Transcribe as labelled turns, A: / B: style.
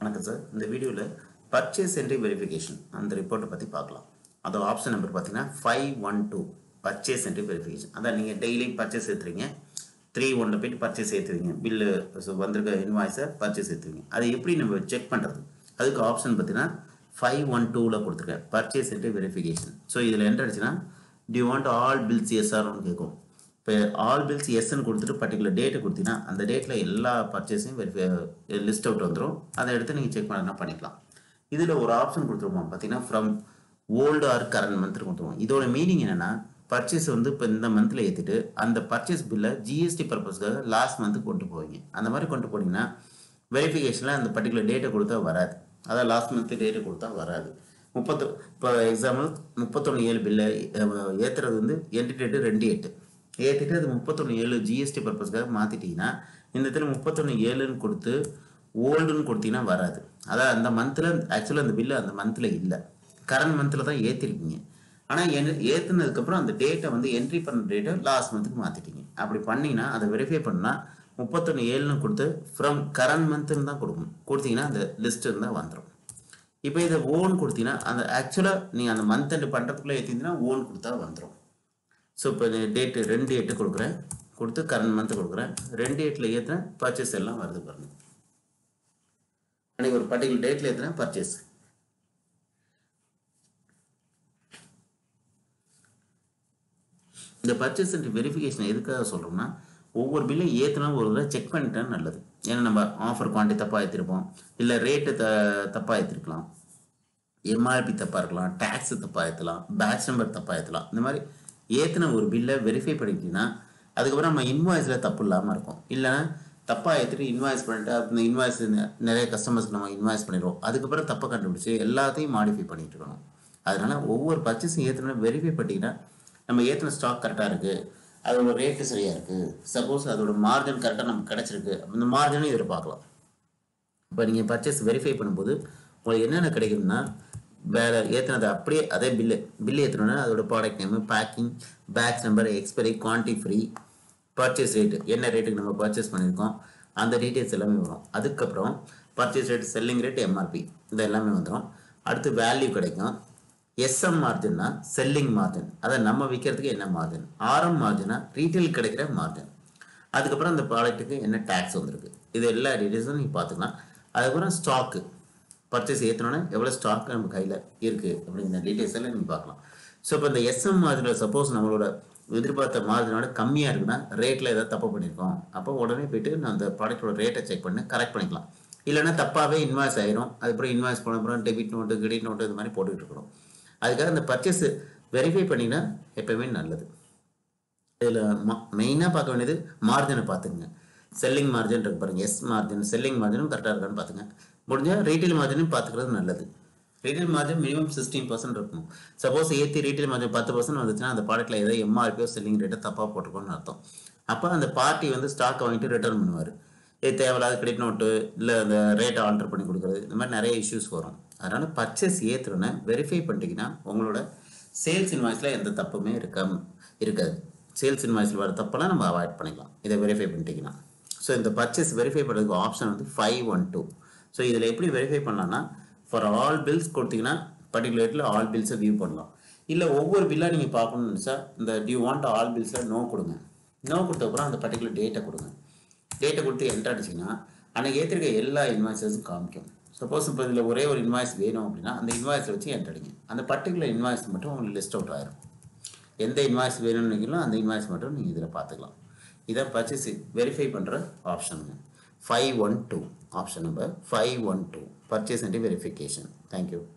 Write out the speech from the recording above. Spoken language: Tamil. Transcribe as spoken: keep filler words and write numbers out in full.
A: வணக்கம் சார். இந்த வீடியோவில் பர்ச்சேஸ் என்ட்ரி வெரிஃபிகேஷன் அந்த ரிப்போர்ட்டை பற்றி பார்க்கலாம். அதோட ஆப்ஷன் நம்பர் பார்த்தீங்கன்னா five one two purchase entry verification. அதான் நீங்கள் டெய்லி பர்ச்சேஸ் ஏற்றுறீங்க, த்ரீ ஒன்றில் போய்ட்டு பர்ச்சேஸ் ஏற்றுவீங்க, பில்லு ஸோ வந்திருக்க இன்வாய்ஸை பர்ச்சேஸ் ஏற்றுவீங்க. அதை எப்படி நம்ம செக் பண்ணுறது? அதுக்கு ஆப்ஷன் பார்த்தீங்கன்னா ஃபைவ் ஒன் டூவில் கொடுத்துருக்கேன், பர்ச்சேஸ் என்ட்ரி வெரிஃபிகேஷன். ஸோ இதில் என்ன ஆச்சுன்னா, டியூ வாண்ட் ஆல் பில்ஸ் எஸ்ஆர்னு கேட்கும். இப்போ ஆல் பில்ஸ் எஸ்ன்னு கொடுத்துட்டு பர்டிகுலர் டேட்டை கொடுத்தீங்கன்னா அந்த டேட்டில் எல்லா பர்ச்சேஸையும் வெரிஃபை லிஸ்ட் அவுட் வந்துடும். அதை எடுத்து நீங்கள் செக் பண்ணா பண்ணிக்கலாம். இதில் ஒரு ஆப்ஷன் கொடுத்துருவோம் பார்த்தீங்கன்னா, from old or current month கொடுத்துருவோம். இதோட மீனிங் என்னென்னா, பர்ச்சேஸ் வந்து இப்போ இந்த மந்தில் ஏற்றிட்டு அந்த பர்ச்சேஸ் பில்லை ஜிஎஸ்டி பர்பஸ்க்காக லாஸ்ட் மந்த்து கொண்டு போவீங்க. அந்த மாதிரி கொண்டு போனீங்கன்னா வெரிஃபிகேஷனில் அந்த பர்டிகுலர் டேட்டை கொடுத்தா வராது. அதான் லாஸ்ட் மந்த்து டேட்டை கொடுத்தா வராது. முப்பத்து இப்போ எக்ஸாம்பிள் முப்பத்தொன்று ஏழு பில்லை ஏற்றுறது வந்து என்ட்ரி டேட்டு ரெண்டு எட்டு ஏற்றிட்டு அது முப்பத்தொன்று ஏழு ஜிஎஸ்டி பர்பஸ்க்காக மாற்றிட்டிங்கன்னா இந்த இடத்துல முப்பத்தொன்று ஏழுன்னு கொடுத்து ஓல்டுன்னு கொடுத்தீங்கன்னா வராது. அதான் அந்த மந்தில் ஆக்சுவலாக அந்த பில்லு அந்த மந்தில் இல்லை, கரண்ட் மந்தில் தான் ஏற்றிருக்கீங்க. ஆனால் என் ஏற்றுனதுக்கப்புறம் அந்த டேட்டை வந்து என்ட்ரி பண்ண டேட்டை லாஸ்ட் மந்த்துக்கு மாற்றிட்டீங்க. அப்படி பண்ணிங்கன்னா அதை வெரிஃபை பண்ணால் முப்பத்தொன்று ஏழுன்னு கொடுத்து ஃப்ரம் கரண்ட் மந்த்துன்னு தான் கொடுக்கணும். கொடுத்தீங்கன்னா அந்த லிஸ்ட்டு இருந்தால் வந்துடும். இப்போ இதை ஓன் கொடுத்தீங்கன்னா அந்த ஆக்சுவலாக நீங்கள் அந்த மந்த் எண்டு பண்ணுறதுக்குள்ளே ஏற்றிங்கன்னா ஓன் கொடுத்தா வந்துடும். ஸோ இப்போ டேட்டு ரெண்டு எட்டு கொடுக்குறேன், கொடுத்து கரண்ட் மந்த் கொடுக்குறேன், ரெண்டு எட்டில் ஏற்றின பர்ச்சேஸ் எல்லாம் வருது பாருங்க. அன்றைக்கி ஒரு பர்டிகுலர் டேட்டில் ஏற்றின பர்ச்சேஸ். இந்த பர்ச்சேஸ் வெரிஃபிகேஷன் எதுக்காக சொல்கிறோம்னா, ஒவ்வொரு பில்லையும் ஏற்றினா ஒரு தடவை செக் பண்ணிட்டா நல்லது. ஏன்னா நம்ம ஆஃபர் குவான்டிட்டி தப்பாக ஏற்றிருப்போம், இல்லை ரேட்டு த தப்பாக ஏற்றிருக்கலாம், எம்ஆர்பி தப்பாக இருக்கலாம், டேக்ஸு தப்பாக ஏற்றலாம், பேட்ச் நம்பர் தப்பாக ஏற்றலாம். இந்த மாதிரி ஏற்றின ஒரு பில்லை வெரிஃபை பண்ணிட்டீங்கன்னா அதுக்கப்புறம் நம்ம இன்வாய்ஸில் தப்பு இல்லாமல் இருக்கும். இல்லைன்னா தப்பாக ஏற்றிட்டு இன்வாய்ஸ் பண்ணிட்டு அந்த இன்வாய்ஸ் நிறைய கஸ்டமர்ஸ்க்கு நம்ம இன்வாய்ஸ் பண்ணிடுவோம். அதுக்கப்புறம் தப்பை கண்டுபிடிச்சி எல்லாத்தையும் மாடிஃபை பண்ணிட்டு இருக்கணும். அதனால் ஒவ்வொரு பர்ச்சேஸும் ஏற்றினா வெரிஃபை பண்ணிட்டீங்கன்னா நம்ம ஏற்றின ஸ்டாக் கரெக்டாக இருக்குது, அதோட ரேட்டு சரியாக இருக்குது, சப்போஸ் அதோட மார்ஜின் கரெக்டாக நமக்கு கிடச்சிருக்கு, அந்த மார்ஜினும் எதிர்பார்க்கலாம். இப்போ நீங்கள் பர்ச்சேஸ் வெரிஃபை பண்ணும்போது உங்களுக்கு என்னென்ன கிடைக்குதுன்னா, வேறு ஏற்றினது அப்படியே அதே பில்லு பில்லு ஏற்றணுன்னா அதோட product name, packing, batch number, expiry, quantity free, purchase rate, என்ன ரேட்டுக்கு நம்ம பர்ச்சேஸ் பண்ணியிருக்கோம் அந்த டீட்டெயில்ஸ் எல்லாமே வரும். அதுக்கப்புறம் purchase rate, selling rate, MRP இது எல்லாமே வந்துடும். அடுத்து வேல்யூ கிடைக்கும். எஸ்எம் மார்ஜின்னா செல்லிங் மார்ஜின், அதை நம்ம விற்கிறதுக்கு என்ன மார்ஜின். ஆர்எம் மார்ஜினா ரீட்டைல் கிடைக்கிற மார்ஜின். அதுக்கப்புறம் அந்த ப்ராடக்ட்டுக்கு என்ன டேக்ஸ் வந்திருக்கு, இது எல்லா டீட்டெயில்ஸும் நீங்கள் பார்த்துக்கலாம். அதுக்கப்புறம் ஸ்டாக்கு, பர்ச்சேஸ் ஏற்றணுன்னா எவ்வளோ ஸ்டாக் நம்ம கையில் இருக்குது அப்படிங்கிற டீட்டெயில்ஸ் எல்லாம் நீங்கள் பார்க்கலாம். ஸோ இப்போ இந்த எஸ்எம் மார்ஜினில் சப்போஸ் நம்மளோட எதிர்பார்த்த மார்ஜினோட கம்மியாக இருக்குன்னா ரேட்டில் ஏதாவது தப்பு பண்ணியிருக்கோம், அப்போ உடனே போய்ட்டு நான் அந்த ப்ராடக்டோட ரேட்டை செக் பண்ணி கரெக்ட் பண்ணிக்கலாம். இல்லைன்னா தப்பாகவே இன்வாய்ஸ் ஆயிரும். அதுக்கப்புறம் இன்வாய்ஸ் பண்ண அப்புறம் டெபிட் நோட்டு, கிரெடிட் நோட்டு இது மாதிரி போட்டுக்கிட்டு இருக்கிறோம். அதுக்காக அந்த பர்ச்சேஸ் வெரிஃபை பண்ணிங்கன்னா எப்போவுமே நல்லது. இதில் மா மெயினாக பார்க்க வேண்டியது மார்ஜினை பார்த்துக்குங்க. செல்லிங் மார்ஜின் இருக்கு பாருங்க, எஸ் மார்ஜின், செல்லிங் மார்ஜினும் கரெக்டாக இருக்கான்னு பார்த்துங்க. முடிஞ்சால் ரீட்டைல் மார்ஜினும் பார்த்துக்கிறது நல்லது. Retail margin minimum sixteen percent இருக்கணும். சப்போஸ் ஏற்றி ரீட்டைல் மார்ஜின் பத்து பர்சன்ட் வந்துச்சுன்னா அந்த ப்ராடக்ட்டில் ஏதோ எம்ஆர்பியோ செல்லிங் ரேட்டை தப்பாக போட்டிருக்கோன்னு அர்த்தம். அப்போ அந்த பார்ட்டி வந்து ஸ்டாக்கை வாங்கிட்டு ரிட்டர்ன் பண்ணுவார். இது தேவையில்லாத கிரெடிட் நோட்டு, இல்லை அந்த ரேட்டை ஆல்டர் பண்ணி கொடுக்குறது, இந்த மாதிரி நிறைய இஷ்யூஸ் வரும். அதனால் பர்ச்சேஸ் ஏற்றுறோன்னு வெரிஃபை பண்ணிட்டீங்கன்னா உங்களோட சேல்ஸ் இன்வாய்ஸில் எந்த தப்புமே இருக்காம இருக்காது. சேல்ஸ் இன்வாய்ஸில் வர தப்பெல்லாம் நம்ம அவாய்ட் பண்ணிக்கலாம் இதை வெரிஃபை பண்ணிட்டீங்கன்னா. ஸோ இந்த பர்ச்சேஸ் வெரிஃபை பண்ணுறதுக்கு ஆப்ஷன் வந்து ஃபைவ் ஒன் டூ. ஸோ இதில் எப்படி வெரிஃபை பண்ணலாம்னா, ஃபார் ஆல் பில்ஸ் கொடுத்தீங்கன்னா பர்டிகுலரில் ஆல் பில்ஸை வியூ பண்ணலாம். இல்லை ஒவ்வொரு பில்லாக நீங்கள் பார்க்கணும்னு நினச்சா இந்த டியூ வாண்ட் ஆல் பில்ஸில் நோ கொடுங்க. நோ கொடுத்தப்புறம் அந்த பர்டிகுலர் டேட்டை கொடுங்க. டேட்டை கொடுத்து என்ட்ரு அடிச்சிங்கன்னா அன்றைக்கி ஏற்றிருக்க எல்லா இன்வாய்ஸஸும் காமிக்கும். சப்போஸ் இப்போ இதில் ஒரே ஒரு இன்வாய்ஸ் வேணும் அப்படின்னா அந்த இன்வாய்ஸை வச்சு என்ட்ரு அடிங்க. அந்த பர்டிகுலர் இன்வாய்ஸ் மட்டும் உங்களுக்கு லிஸ்ட் அவுட் ஆயிரும். எந்த இன்வாய்ஸ் வேணும்னு நினைக்கலாம் அந்த இன்வாய்ஸ் மட்டும் நீங்கள் இதில் பார்த்துக்கலாம். இதான் பர்ச்சேஸ் வெரிஃபை பண்ணுற ஆப்ஷனுங்க. Five one two option number five one two purchase and verification. Thank you.